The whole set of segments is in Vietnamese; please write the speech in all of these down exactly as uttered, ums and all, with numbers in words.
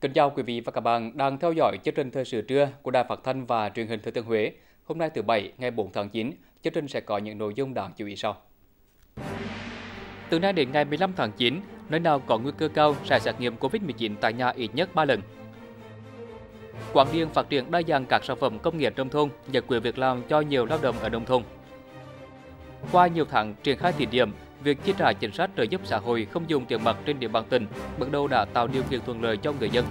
Kính chào quý vị và các bạn đang theo dõi chương trình thời sự trưa của Đài Phát thanh và Truyền hình Thừa Thiên Huế. Hôm nay thứ Bảy, ngày bốn tháng chín, chương trình sẽ có những nội dung đáng chú ý sau. Từ nay đến ngày mười lăm tháng chín, nơi nào có nguy cơ cao sẽ xét nghiệm Covid mười chín tại nhà ít nhất ba lần. Quảng Điền phát triển đa dạng các sản phẩm công nghiệp nông thôn, giải quyết việc làm cho nhiều lao động ở nông thôn. Qua nhiều tháng triển khai thí điểm, việc chi trả chính sách trợ giúp xã hội không dùng tiền mặt trên địa bàn tỉnh bước đầu đã tạo điều kiện thuận lợi cho người dân.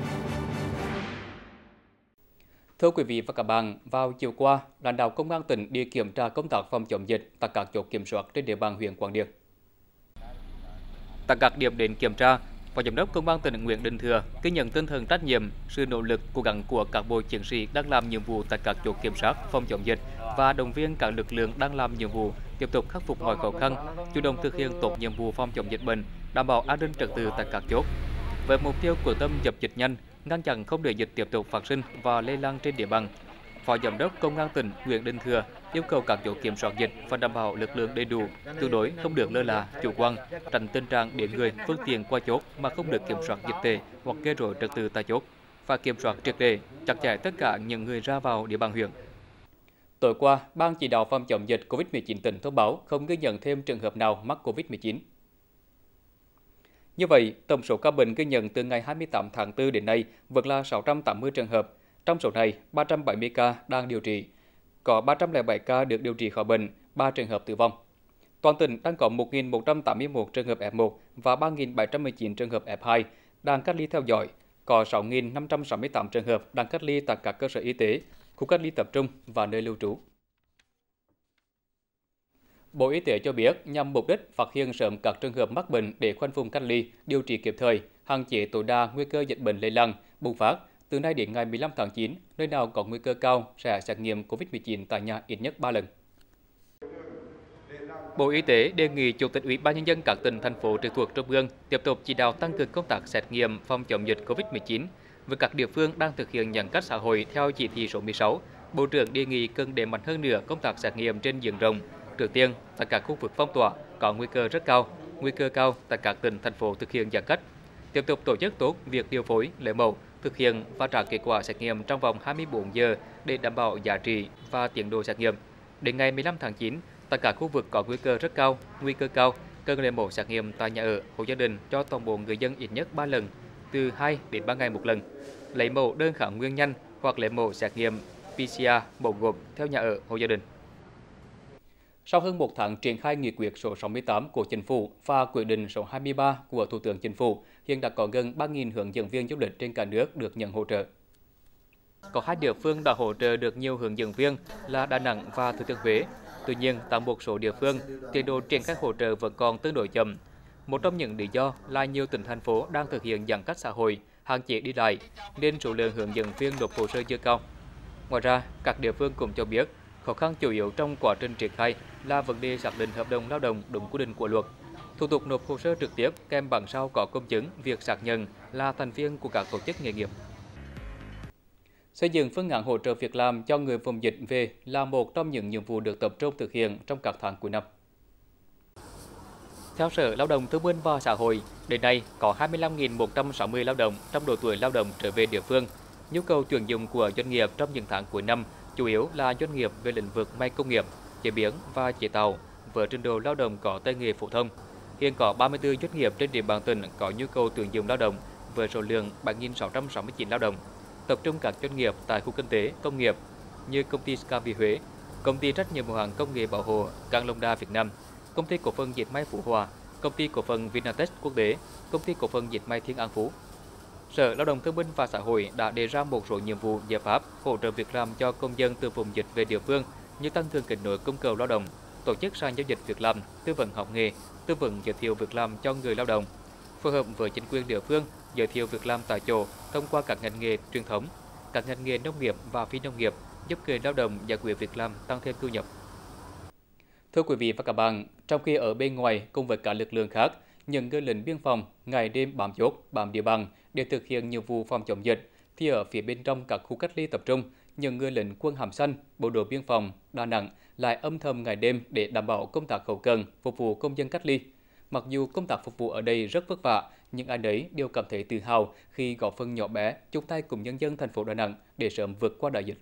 Thưa quý vị và các bạn, vào chiều qua, lãnh đạo công an tỉnh đi kiểm tra công tác phòng chống dịch tại các chốt kiểm soát trên địa bàn huyện Quảng Điền. Tại các điểm đến kiểm tra, Phó Giám đốc Công an tỉnh Nguyễn Đình Thừa ghi nhận tinh thần trách nhiệm, sự nỗ lực cố gắng của các bộ chiến sĩ đang làm nhiệm vụ tại các chốt kiểm soát phòng chống dịch và động viên các lực lượng đang làm nhiệm vụ tiếp tục khắc phục mọi khó khăn, chủ động thực hiện tốt nhiệm vụ phòng chống dịch bệnh, đảm bảo an ninh trật tự tại các chốt. Với mục tiêu quyết tâm dập dịch nhanh, ngăn chặn không để dịch tiếp tục phát sinh và lây lan trên địa bàn, Phó Giám đốc Công an tỉnh Nguyễn Đình Thừa yêu cầu các chốt kiểm soát dịch phải đảm bảo lực lượng đầy đủ, tuyệt đối không được lơ là, chủ quan, tránh tình trạng để người phương tiện qua chốt mà không được kiểm soát dịch tễ hoặc gây rối trật tự tại chốt, và kiểm soát triệt để, chặt chẽ tất cả những người ra vào địa bàn huyện. Tối qua, Ban chỉ đạo phòng chống dịch Covid mười chín tỉnh thông báo không ghi nhận thêm trường hợp nào mắc Covid mười chín. Như vậy, tổng số ca bệnh ghi nhận từ ngày hai mươi tám tháng tư đến nay vượt là sáu trăm tám mươi trường hợp. Trong số này, ba trăm bảy mươi ca đang điều trị, có ba trăm lẻ bảy ca được điều trị khỏi bệnh, ba trường hợp tử vong. Toàn tỉnh đang có một nghìn một trăm tám mươi mốt trường hợp F một và ba nghìn bảy trăm mười chín trường hợp F hai đang cách ly theo dõi, có sáu nghìn năm trăm sáu mươi tám trường hợp đang cách ly tại các cơ sở y tế, khu cách ly tập trung và nơi lưu trú. Bộ Y tế cho biết nhằm mục đích phát hiện sớm các trường hợp mắc bệnh để khoanh vùng cách ly, điều trị kịp thời, hạn chế tối đa nguy cơ dịch bệnh lây lan, bùng phát. Từ nay đến ngày mười lăm tháng chín, nơi nào có nguy cơ cao sẽ xét nghiệm Covid mười chín tại nhà ít nhất ba lần. Bộ Y tế đề nghị Chủ tịch Ủy ban Nhân dân các tỉnh, thành phố trực thuộc Trung ương tiếp tục chỉ đạo tăng cường công tác xét nghiệm phòng chống dịch Covid mười chín. Với các địa phương đang thực hiện giãn cách xã hội theo chỉ thị số mười sáu, Bộ trưởng đề nghị cần đẩy mạnh hơn nữa công tác xét nghiệm trên diện rộng. Trước tiên, tại các khu vực phong tỏa có nguy cơ rất cao, nguy cơ cao tại các tỉnh, thành phố thực hiện giãn cách. Tiếp tục tổ chức tốt việc điều phối, lấy mẫu, thực hiện và trả kết quả xét nghiệm trong vòng hai mươi bốn giờ để đảm bảo giá trị và tiến độ xét nghiệm. Đến ngày mười lăm tháng chín, tại các khu vực có nguy cơ rất cao, nguy cơ cao, cần lấy mẫu xét nghiệm tại nhà ở, hộ gia đình cho toàn bộ người dân ít nhất ba lần, từ hai đến ba ngày một lần. Lấy mẫu đơn kháng nguyên nhanh hoặc lấy mẫu xét nghiệm pê xê rờ mẫu gộp theo nhà ở, hộ gia đình. Sau hơn một tháng triển khai nghị quyết số sáu mươi tám của Chính phủ và quyết định số hai mươi ba của Thủ tướng Chính phủ, hiện đã có gần ba nghìn hướng dẫn viên du lịch trên cả nước được nhận hỗ trợ. Có hai địa phương đã hỗ trợ được nhiều hướng dẫn viên là Đà Nẵng và Thừa Thiên Huế. Tuy nhiên, tại một số địa phương, tiến độ triển khai hỗ trợ vẫn còn tương đối chậm. Một trong những lý do là nhiều tỉnh, thành phố đang thực hiện giãn cách xã hội, hạn chế đi lại, nên số lượng hướng dẫn viên nộp hồ sơ chưa cao. Ngoài ra, các địa phương cũng cho biết, khó khăn chủ yếu trong quá trình triển khai là vấn đề xác định hợp đồng lao động đúng quy định của luật. Thủ tục nộp hồ sơ trực tiếp kèm bản sao có công chứng việc xác nhận là thành viên của các tổ chức nghề nghiệp. Xây dựng phương án hỗ trợ việc làm cho người vùng dịch về là một trong những nhiệm vụ được tập trung thực hiện trong các tháng cuối năm. Theo Sở Lao động Thương binh và Xã hội, đến nay có hai mươi lăm nghìn một trăm sáu mươi lao động trong độ tuổi lao động trở về địa phương. Nhu cầu tuyển dụng của doanh nghiệp trong những tháng cuối năm chủ yếu là doanh nghiệp về lĩnh vực may công nghiệp, chế biến và chế tạo với trình độ lao động có tay nghề phổ thông. Hiện có ba mươi tư doanh nghiệp trên địa bàn tỉnh có nhu cầu tuyển dụng lao động với số lượng bảy nghìn sáu trăm sáu mươi chín lao động, tập trung các doanh nghiệp tại khu kinh tế, công nghiệp như công ty Scavi Huế, công ty trách nhiệm hữu hạn công nghệ bảo hộ Cang Long Đa Việt Nam, công ty cổ phần dệt may Phú Hòa, công ty cổ phần Vinatech Quốc tế, công ty cổ phần dệt may Thiên An Phú. Sở Lao động Thương binh và Xã hội đã đề ra một số nhiệm vụ giải pháp hỗ trợ việc làm cho công dân từ vùng dịch về địa phương như tăng cường kết nối cung cầu lao động, tổ chức sàn giao dịch việc làm, tư vấn học nghề, tư vấn giới thiệu việc làm cho người lao động, phối hợp với chính quyền địa phương giới thiệu việc làm tại chỗ thông qua các ngành nghề truyền thống, các ngành nghề nông nghiệp và phi nông nghiệp, giúp người lao động giải quyết việc làm, tăng thêm thu nhập. Thưa quý vị và các bạn, trong khi ở bên ngoài cùng với cả lực lượng khác, những người lính biên phòng ngày đêm bám chốt, bám địa bàn để thực hiện nhiệm vụ phòng chống dịch, thì ở phía bên trong các khu cách ly tập trung, những người lính quân hàm xanh, bộ đội biên phòng Đà Nẵng lại âm thầm ngày đêm để đảm bảo công tác hậu cần phục vụ công dân cách ly. Mặc dù công tác phục vụ ở đây rất vất vả, nhưng ai nấy đều cảm thấy tự hào khi góp phần nhỏ bé chung tay cùng nhân dân thành phố Đà Nẵng để sớm vượt qua đại dịch.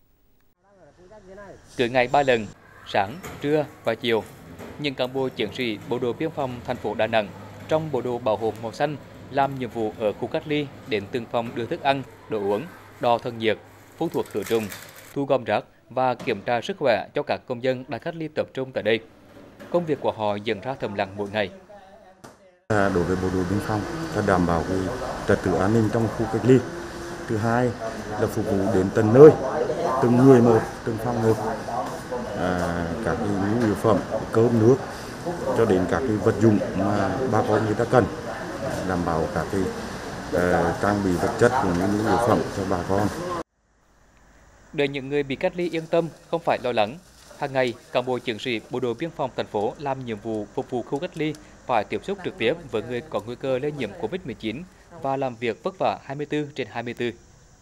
Cứ ngày ba lần, sáng, trưa và chiều, những cán bộ chiến sĩ bộ đội biên phòng thành phố Đà Nẵng trong bộ đồ bảo hộ màu xanh làm nhiệm vụ ở khu cách ly đến từng phòng đưa thức ăn, đồ uống, đo thân nhiệt, phun thuốc khử trùng, thu gom rác và kiểm tra sức khỏe cho các công dân đang cách ly tập trung tại đây. Công việc của họ diễn ra thầm lặng mỗi ngày. Đối với bộ đội biên phòng là đảm bảo cái trật tự an ninh trong khu cách ly. Thứ hai là phục vụ đến từng nơi, từng người một, từng phòng một, à, các cái nhu yếu phẩm, cơm nước cho đến các cái vật dụng mà bà con người ta cần, đảm bảo các cái uh, trang bị vật chất cũng như nhu yếu phẩm cho bà con. Để những người bị cách ly yên tâm, không phải lo lắng. Hàng ngày, cán bộ chiến sĩ bộ đội biên phòng thành phố làm nhiệm vụ phục vụ khu cách ly phải tiếp xúc trực tiếp với người có nguy cơ lây nhiễm Covid mười chín và làm việc vất vả hai mươi tư trên hai mươi tư.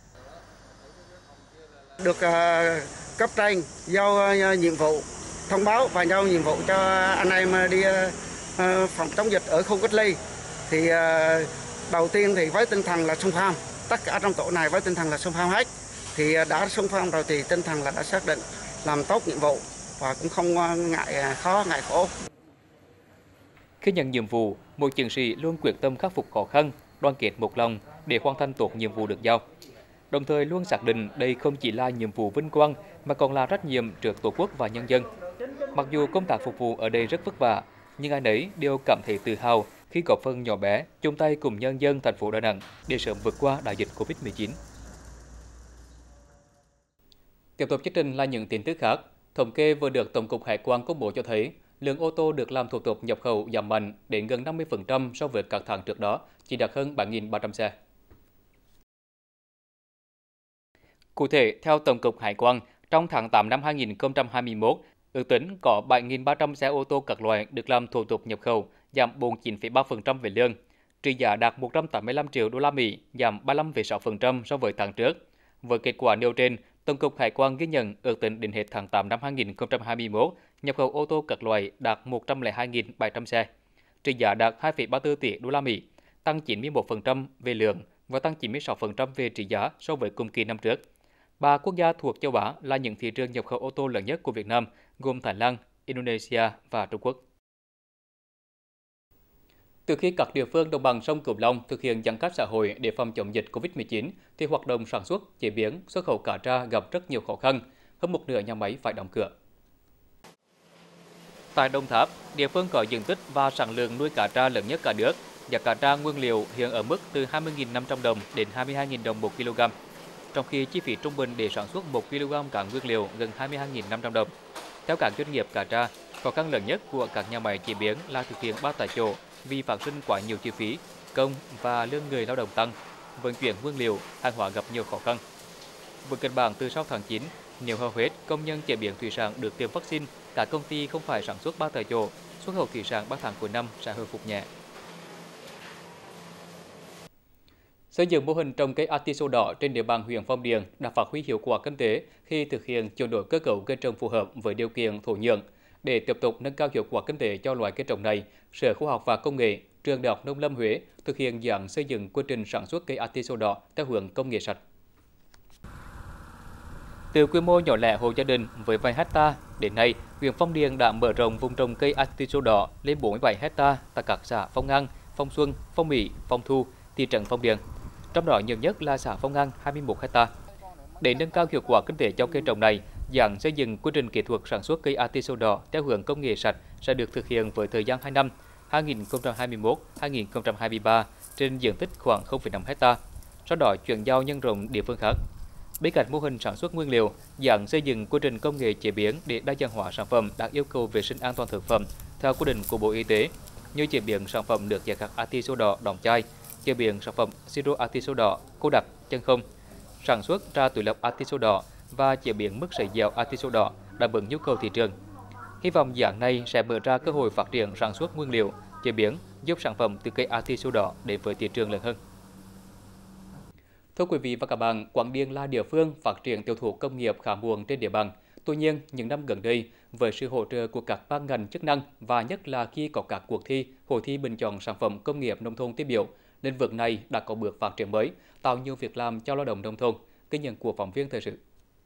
Được uh, cấp trên giao uh, nhiệm vụ thông báo và giao nhiệm vụ cho anh em đi uh, phòng chống dịch ở khu cách ly. Thì uh, đầu tiên thì với tinh thần là xung phong, tất cả trong tổ này với tinh thần là xung phong hết. Thì uh, đã xung phong rồi thì tinh thần là đã xác định làm tốt nhiệm vụ và cũng không ngại khó, ngại khổ. Khi nhận nhiệm vụ, mỗi chiến sĩ luôn quyết tâm khắc phục khó khăn, đoàn kết một lòng để hoàn thành tốt nhiệm vụ được giao. Đồng thời luôn xác định đây không chỉ là nhiệm vụ vinh quang mà còn là trách nhiệm trước Tổ quốc và nhân dân. Mặc dù công tác phục vụ ở đây rất vất vả, nhưng ai nấy đều cảm thấy tự hào khi góp phần nhỏ bé chung tay cùng nhân dân thành phố Đà Nẵng để sớm vượt qua đại dịch Covid mười chín. Tiếp tục chương trình là những tin tức khác. Thống kê vừa được Tổng cục Hải quan công bố cho thấy, lượng ô tô được làm thủ tục nhập khẩu giảm mạnh đến gần năm mươi phần trăm so với các tháng trước đó, chỉ đạt hơn bảy nghìn ba trăm xe. Cụ thể, theo Tổng cục Hải quan, trong tháng tám năm hai nghìn không trăm hai mươi mốt, ước tính có bảy nghìn ba trăm xe ô tô các loại được làm thủ tục nhập khẩu, giảm bốn mươi chín phẩy ba phần trăm về lượng, trị giá đạt một trăm tám mươi lăm triệu đô la Mỹ, giảm ba mươi lăm phẩy sáu phần trăm so với tháng trước. Với kết quả nêu trên, Tổng cục Hải quan ghi nhận ước tính đến hết tháng tám năm hai nghìn không trăm hai mươi mốt, nhập khẩu ô tô các loại đạt một trăm lẻ hai nghìn bảy trăm xe, trị giá đạt hai phẩy ba mươi tư tỷ đô la Mỹ, tăng chín mươi mốt phần trăm về lượng và tăng chín mươi sáu phần trăm về trị giá so với cùng kỳ năm trước. Ba quốc gia thuộc châu Á là những thị trường nhập khẩu ô tô lớn nhất của Việt Nam, gồm Thái Lan, Indonesia và Trung Quốc. Từ khi các địa phương đồng bằng sông Cửu Long thực hiện giãn cách xã hội để phòng chống dịch Covid mười chín, thì hoạt động sản xuất, chế biến, xuất khẩu cá tra gặp rất nhiều khó khăn, hơn một nửa nhà máy phải đóng cửa. Tại Đồng Tháp, địa phương có diện tích và sản lượng nuôi cá tra lớn nhất cả nước. Giá cá tra nguyên liệu hiện ở mức từ hai mươi nghìn năm trăm đồng đến hai mươi hai nghìn đồng một kg, trong khi chi phí trung bình để sản xuất một ki lô gam cá nguyên liệu gần hai mươi hai nghìn năm trăm đồng. Theo các doanh nghiệp cá tra, khó khăn lớn nhất của các nhà máy chế biến là thực hiện ba tại chỗ vì phát sinh quá nhiều chi phí, công và lương người lao động tăng, vận chuyển nguyên liệu, hàng hóa gặp nhiều khó khăn. Với kịch bản từ sau tháng chín, nếu hầu hết công nhân chế biến thủy sản được tiêm vaccine, các công ty không phải sản xuất ba tại chỗ, xuất khẩu thủy sản ba tháng cuối năm sẽ hồi phục nhẹ. Xây dựng mô hình trồng cây artiso đỏ trên địa bàn huyện Phong Điền đã phát huy hiệu quả kinh tế khi thực hiện chuyển đổi cơ cấu cây trồng phù hợp với điều kiện thổ nhưỡng. Để tiếp tục nâng cao hiệu quả kinh tế cho loại cây trồng này, Sở Khoa học và Công nghệ, Trường Đại học Nông lâm Huế thực hiện dự án xây dựng quy trình sản xuất cây artiso đỏ theo hướng công nghệ sạch. Từ quy mô nhỏ lẻ hộ gia đình với vài hecta, đến nay, huyện Phong Điền đã mở rộng vùng trồng cây artiso đỏ lên bốn mươi bảy hecta tại các xã Phong An, Phong Xuân, Phong Mỹ, Phong Thu, thị trấn Phong Điền. Trong đó nhiều nhất là xã Phong An hai mươi mốt hecta. Để nâng cao hiệu quả kinh tế cho cây trồng này, dự án xây dựng quy trình kỹ thuật sản xuất cây artiso đỏ theo hướng công nghệ sạch sẽ được thực hiện với thời gian hai năm, hai nghìn không trăm hai mươi mốt đến hai nghìn không trăm hai mươi ba, trên diện tích khoảng không phẩy năm hecta. Sau đó chuyển giao nhân rộng địa phương khác. Bên cạnh mô hình sản xuất nguyên liệu, dự án xây dựng quy trình công nghệ chế biến để đa dạng hóa sản phẩm đạt yêu cầu vệ sinh an toàn thực phẩm theo quy định của Bộ Y tế, như chế biến sản phẩm được giải khát artiso đỏ đóng chai, chế biến sản phẩm siro artiso đỏ cô đặc chân không, sản xuất trà túi lọc artiso đỏ và chế biến mứt sấy dẻo artiso đỏ đáp ứng nhu cầu thị trường. Hy vọng dự án này sẽ mở ra cơ hội phát triển sản xuất nguyên liệu, chế biến, giúp sản phẩm từ cây artiso đỏ đến với thị trường lớn hơn. Thưa quý vị và các bạn, Quảng Điền là địa phương phát triển tiêu thụ công nghiệp khá muộn trên địa bàn. Tuy nhiên, những năm gần đây, với sự hỗ trợ của các ban ngành chức năng và nhất là khi có các cuộc thi, hội thi bình chọn sản phẩm công nghiệp nông thôn tiêu biểu, lĩnh vực này đã có bước phát triển mới, tạo nhiều việc làm cho lao động nông thôn. Ghi nhận của phóng viên thời sự.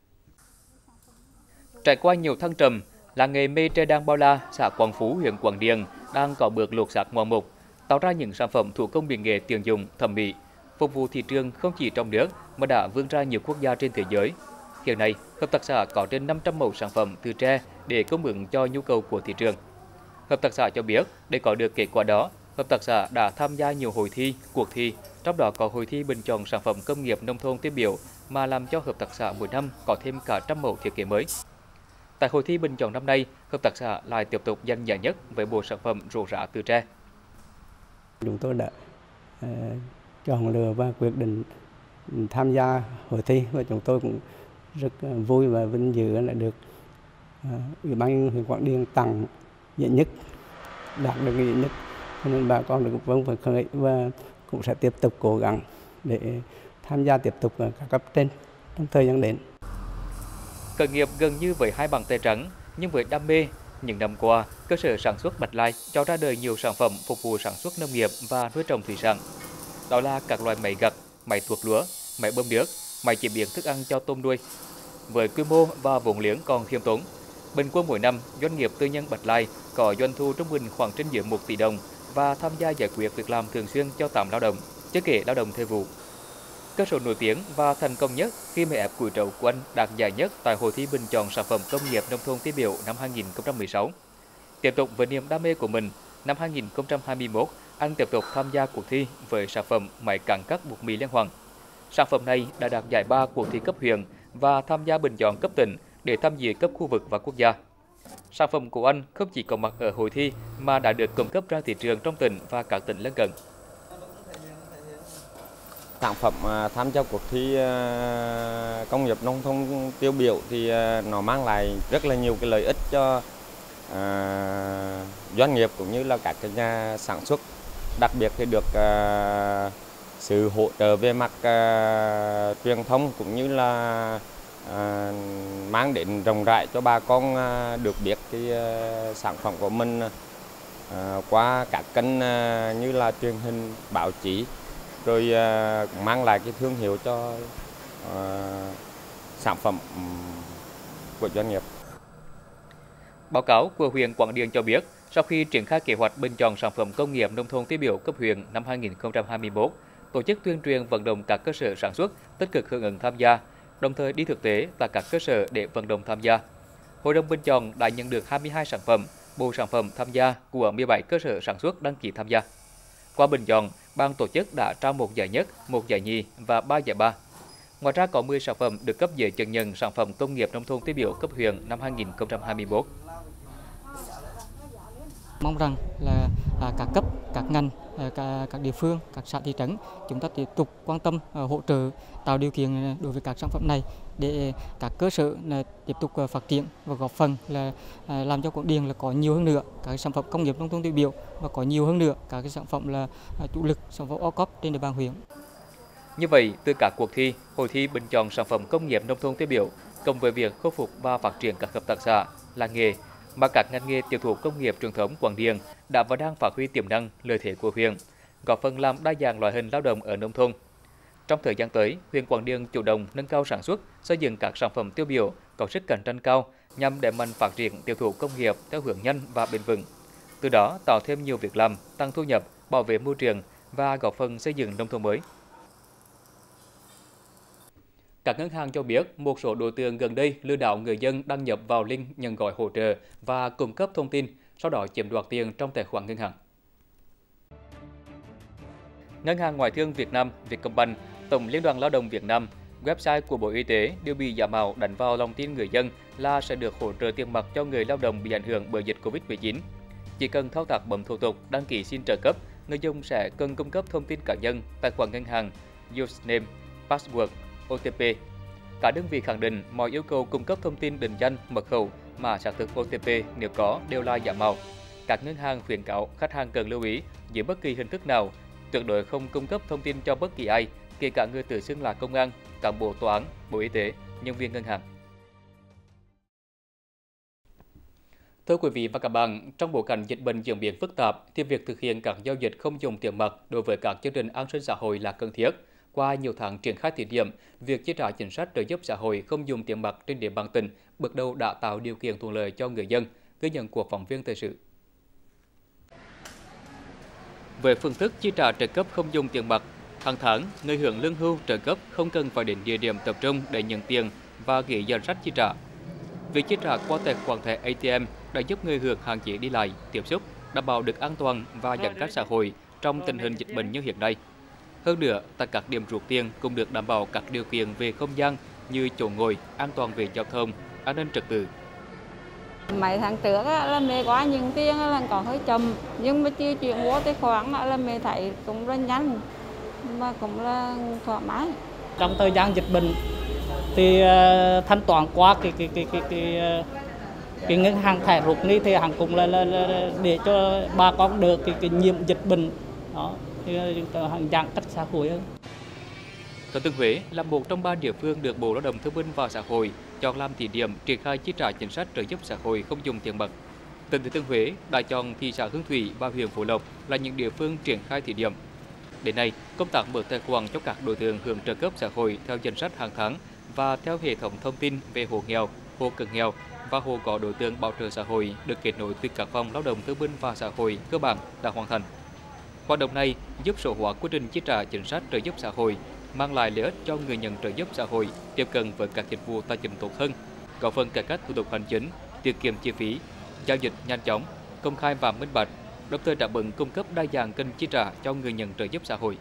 Trải qua nhiều thăng trầm, làng nghề mây tre đan bao la, xã Quảng Phú, huyện Quảng Điền đang có bước lột xác ngoạn mục, tạo ra những sản phẩm thủ công mỹ nghệ tiện dụng, thẩm mỹ, phục vụ thị trường không chỉ trong nước mà đã vươn ra nhiều quốc gia trên thế giới. Hiện nay, hợp tác xã có trên năm trăm mẫu sản phẩm từ tre để cung ứng cho nhu cầu của thị trường. Hợp tác xã cho biết, để có được kết quả đó, hợp tác xã đã tham gia nhiều hội thi, cuộc thi, trong đó có hội thi bình chọn sản phẩm công nghiệp nông thôn tiêu biểu mà làm cho hợp tác xã mỗi năm có thêm cả trăm mẫu thiết kế mới. Tại hội thi bình chọn năm nay, hợp tác xã lại tiếp tục giành giải nhất với bộ sản phẩm rổ rả từ tre. Chúng tôi đã uh, chọn lựa và quyết định tham gia hội thi và chúng tôi cũng rất uh, vui và vinh dự là được uh, Ủy ban nhân dân huyện Quảng Điền tặng giải nhất, đạt được giải nhất, cho nên bà con được vâng phần khởi và cũng sẽ tiếp tục cố gắng để tham gia tiếp tục ở các cấp trên trong thời gian đến. Khởi nghiệp gần như với hai bàn tay trắng, nhưng với đam mê, những năm qua, cơ sở sản xuất Bạch Lai cho ra đời nhiều sản phẩm phục vụ sản xuất nông nghiệp và nuôi trồng thủy sản. Đó là các loại máy gặt, máy thuốc lúa, máy bơm nước, máy chế biến thức ăn cho tôm nuôi. Với quy mô và vốn liếng còn khiêm tốn, bình quân mỗi năm doanh nghiệp tư nhân Bạch Lai có doanh thu trung bình khoảng trên dưới một tỷ đồng và tham gia giải quyết việc làm thường xuyên cho tám lao động, chưa kể lao động thời vụ. Cơ sở nổi tiếng và thành công nhất khi máy ép củi trấu của anh đạt giải nhất tại hội thi bình chọn sản phẩm công nghiệp nông thôn tiêu biểu năm hai nghìn không trăm mười sáu. Tiếp tục với niềm đam mê của mình, năm hai nghìn không trăm hai mươi mốt, anh tiếp tục tham gia cuộc thi với sản phẩm máy cán cắt bột mì Liên Hoàng. Sản phẩm này đã đạt giải ba cuộc thi cấp huyện và tham gia bình chọn cấp tỉnh để tham dự cấp khu vực và quốc gia. Sản phẩm của anh không chỉ có mặt ở hội thi mà đã được cung cấp ra thị trường trong tỉnh và các tỉnh lân cận. Sản phẩm tham gia cuộc thi công nghiệp nông thôn tiêu biểu thì nó mang lại rất là nhiều cái lợi ích cho doanh nghiệp cũng như là các cái nhà sản xuất, đặc biệt thì được sự hỗ trợ về mặt truyền thông cũng như là mang đến rộng rãi cho bà con được biết cái sản phẩm của mình qua các kênh như là truyền hình, báo chí, rồi uh, mang lại cái thương hiệu cho uh, sản phẩm của doanh nghiệp. Báo cáo của huyện Quảng Điền cho biết, sau khi triển khai kế hoạch bình chọn sản phẩm công nghiệp nông thôn tiêu biểu cấp huyện năm hai nghìn không trăm hai mươi mốt, tổ chức tuyên truyền vận động các cơ sở sản xuất tích cực hưởng ứng tham gia, đồng thời đi thực tế tại các cơ sở để vận động tham gia. Hội đồng bình chọn đã nhận được hai mươi hai sản phẩm, bộ sản phẩm tham gia của mười bảy cơ sở sản xuất đăng ký tham gia. Qua bình chọn, ban tổ chức đã trao một giải nhất, một giải nhì và ba giải ba. Ngoài ra có mười sản phẩm được cấp giấy chứng nhận sản phẩm công nghiệp nông thôn tiêu biểu cấp huyện năm hai nghìn không trăm hai mươi mốt. Mong rằng là à, các cấp, các ngành, à, các, các địa phương, các xã thị trấn chúng ta tiếp tục quan tâm à, hỗ trợ tạo điều kiện đối với các sản phẩm này để các cơ sở là tiếp tục à, phát triển và góp phần là à, làm cho Quảng Điền là có nhiều hơn nữa các sản phẩm công nghiệp nông thôn tiêu biểu và có nhiều hơn nữa các cái sản phẩm là à, chủ lực, sản phẩm ô cốp trên địa bàn huyện. Như vậy, từ các cuộc thi, hội thi bình chọn sản phẩm công nghiệp nông thôn tiêu biểu, cộng với việc khôi phục và phát triển các hợp tác xã, làng nghề, mà các ngành nghề tiêu thụ công nghiệp truyền thống Quảng Điền đã và đang phát huy tiềm năng, lợi thế của huyện, góp phần làm đa dạng loại hình lao động ở nông thôn. Trong thời gian tới, huyện Quảng Điền chủ động nâng cao sản xuất, xây dựng các sản phẩm tiêu biểu có sức cạnh tranh cao nhằm đẩy mạnh phát triển tiêu thụ công nghiệp theo hướng nhanh và bền vững. Từ đó tạo thêm nhiều việc làm, tăng thu nhập, bảo vệ môi trường và góp phần xây dựng nông thôn mới. Các ngân hàng cho biết một số đối tượng gần đây lừa đảo người dân đăng nhập vào link nhận gói hỗ trợ và cung cấp thông tin, sau đó chiếm đoạt tiền trong tài khoản ngân hàng. Ngân hàng Ngoại thương Việt Nam, Vietcombank, Tổng Liên đoàn Lao động Việt Nam, website của Bộ Y tế đều bị giả mạo đánh vào lòng tin người dân là sẽ được hỗ trợ tiền mặt cho người lao động bị ảnh hưởng bởi dịch Covid mười chín. Chỉ cần thao tác bấm thủ tục đăng ký xin trợ cấp, người dùng sẽ cần cung cấp thông tin cá nhân, tài khoản ngân hàng, username, password, ô tê pê. Cả đơn vị khẳng định mọi yêu cầu cung cấp thông tin định danh, mật khẩu, mã xác thực ô tê pê nếu có đều là giả mạo. Các ngân hàng khuyến cáo khách hàng cần lưu ý dưới bất kỳ hình thức nào, tuyệt đối không cung cấp thông tin cho bất kỳ ai, kể cả người tự xưng là công an, cán bộ tòa án, Bộ Y tế, nhân viên ngân hàng. Thưa quý vị và các bạn, trong bối cảnh dịch bệnh diễn biến phức tạp, thì việc thực hiện các giao dịch không dùng tiền mặt đối với các chương trình an sinh xã hội là cần thiết. Qua nhiều tháng triển khai thí điểm, việc chi trả chính sách trợ giúp xã hội không dùng tiền mặt trên địa bàn tỉnh bước đầu đã tạo điều kiện thuận lợi cho người dân, ghi nhận của phóng viên thời sự. Về phương thức chi trả trợ cấp không dùng tiền mặt, hàng tháng, người hưởng lương hưu trợ cấp không cần phải đến địa điểm tập trung để nhận tiền và ghi danh sách chi trả. Việc chi trả qua tài khoản thẻ a tê em đã giúp người hưởng hạn chế đi lại, tiếp xúc, đảm bảo được an toàn và giãn cách xã hội trong tình hình dịch bệnh như hiện nay. Hơn nữa, tại các điểm rút tiền cũng được đảm bảo các điều kiện về không gian như chỗ ngồi, an toàn về giao thông, an ninh trật tự. Mấy tháng trước là mẹ có những tiền là còn hơi chậm, nhưng mà chưa chuyển qua tài khoản là mẹ thấy cũng rất nhanh mà cũng là thoải mái. Trong thời gian dịch bệnh thì thanh toán qua cái cái cái cái cái, cái ngân hàng thẻ rút này thì hàng cũng là, là, là để cho bà con được cái, cái nhiễm dịch bệnh đó thì hàng giãn cách xã hội hơn. Thừa Thiên Huế là một trong ba địa phương được Bộ Lao động Thương binh và Xã hội chọn làm thí điểm triển khai chi trả chính sách trợ giúp xã hội không dùng tiền mặt. Tỉnh Thừa Thiên Huế đã chọn thị xã Hương Thủy và huyện Phú Lộc là những địa phương triển khai thí điểm. Đến nay, công tác mở tài khoản cho các đối tượng hưởng trợ cấp xã hội theo danh sách hàng tháng và theo hệ thống thông tin về hộ nghèo, hộ cận nghèo và hộ có đối tượng bảo trợ xã hội được kết nối từ các phòng lao động thương binh và xã hội cơ bản đã hoàn thành. Hoạt động này giúp số hóa quy trình chi trả chính sách trợ giúp xã hội, mang lại lợi ích cho người nhận trợ giúp xã hội tiếp cận với các dịch vụ tài chính tốt hơn, góp phần cải cách thủ tục hành chính, tiết kiệm chi phí, giao dịch nhanh chóng, công khai và minh bạch, đồng thời đáp ứng cung cấp đa dạng kênh chi trả cho người nhận trợ giúp xã hội.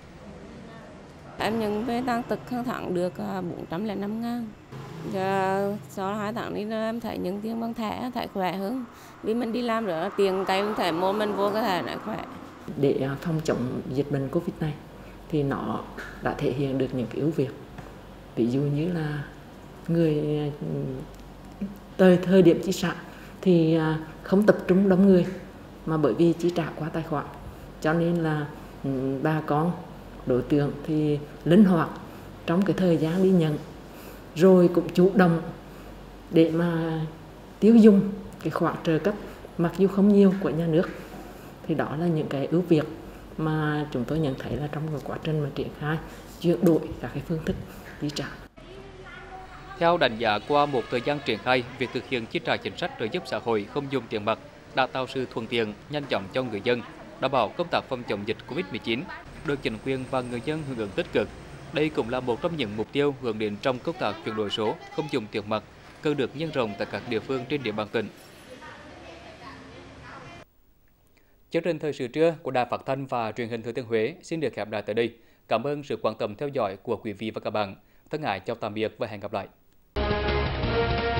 Em nhận về tăng thực hàng tháng được bốn trăm lẻ năm ngàn. Giờ sau hai tháng đi em thấy những tiền bằng thẻ, thẻ khỏe hơn. Vì mình đi làm nữa tiền cái thẻ một mình vô cái thẻ này khỏe. Để phòng chống dịch bệnh Covid này thì nó đã thể hiện được những cái ưu việt. Ví dụ như là người tới thời điểm chi trả thì không tập trung đông người, mà bởi vì chi trả qua tài khoản cho nên là bà con đối tượng thì linh hoạt trong cái thời gian đi nhận, rồi cũng chủ động để mà tiêu dùng cái khoản trợ cấp mặc dù không nhiều của nhà nước. Thì đó là những cái ưu việt mà chúng tôi nhận thấy là trong cái quá trình mà triển khai chuyển đổi các cái phương thức chi trả. Theo đánh giá qua một thời gian triển khai, việc thực hiện chi trả chính sách trợ giúp xã hội không dùng tiền mặt đã tạo sự thuận tiện, nhanh chóng cho người dân, đảm bảo công tác phòng chống dịch Covid mười chín, được chính quyền và người dân hưởng ứng tích cực. Đây cũng là một trong những mục tiêu hướng đến trong công tác chuyển đổi số không dùng tiền mặt, cần được nhân rộng tại các địa phương trên địa bàn tỉnh. Chương trình thời sự trưa của Đài Phát thanh và Truyền hình Thừa Thiên Huế xin được khép lại tại đây. Cảm ơn sự quan tâm theo dõi của quý vị và các bạn. Thân ái chào tạm biệt và hẹn gặp lại.